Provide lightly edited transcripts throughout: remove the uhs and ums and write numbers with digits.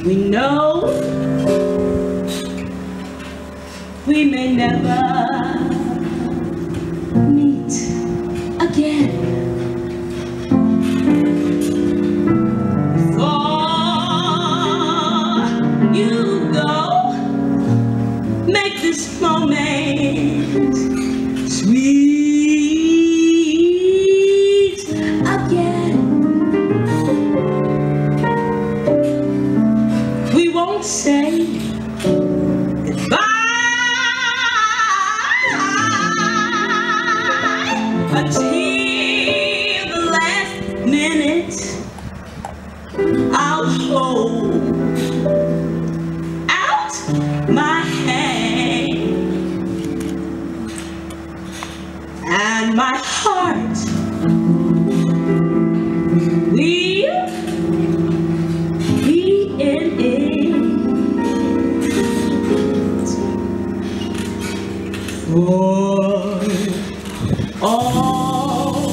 We know we may never meet again. Before you go, make this moment sweet again. We won't say goodbye until the last minute. I'll hold out my hand, and my heart will be in it. For all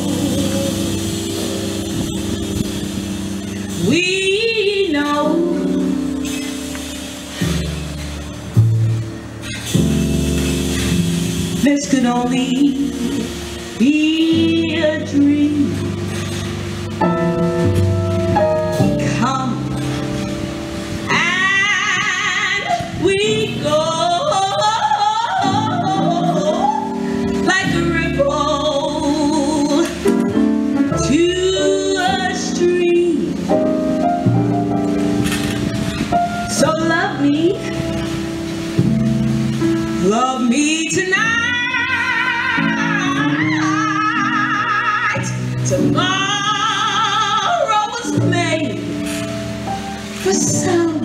we know, this could only be a dream. Come and we go. Love me tonight. Tomorrow was made for some.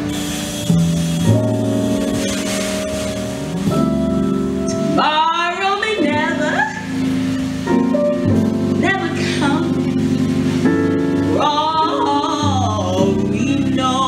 Tomorrow may never come. For all we know.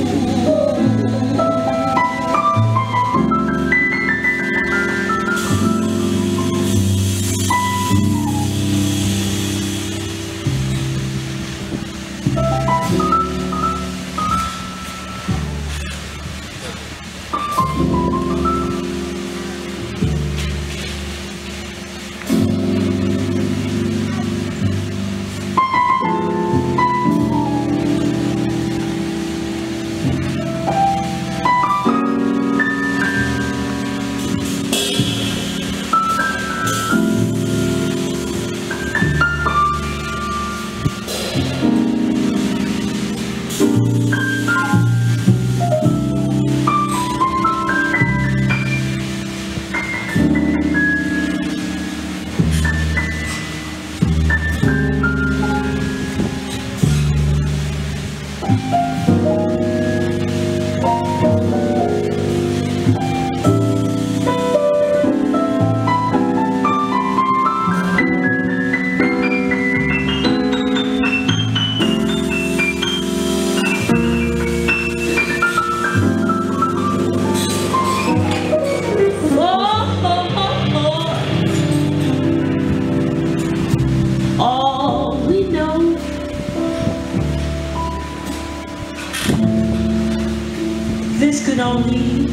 This could only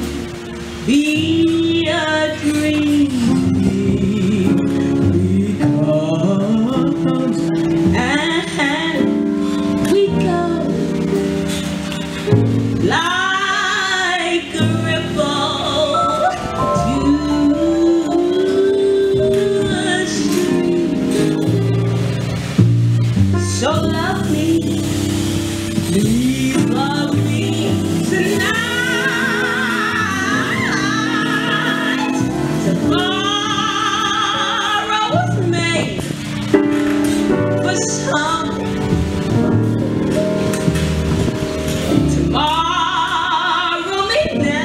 be a dream, because and we go like a ripple to a stream. So love me, please love me tonight. Tomorrow was made for some. Tomorrow may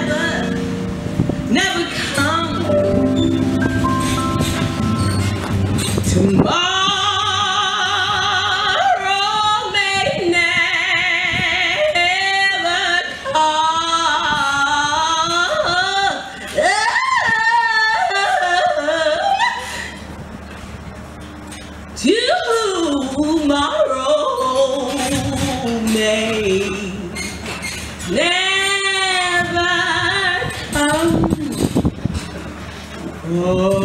never come. Tomorrow tomorrow may Oh.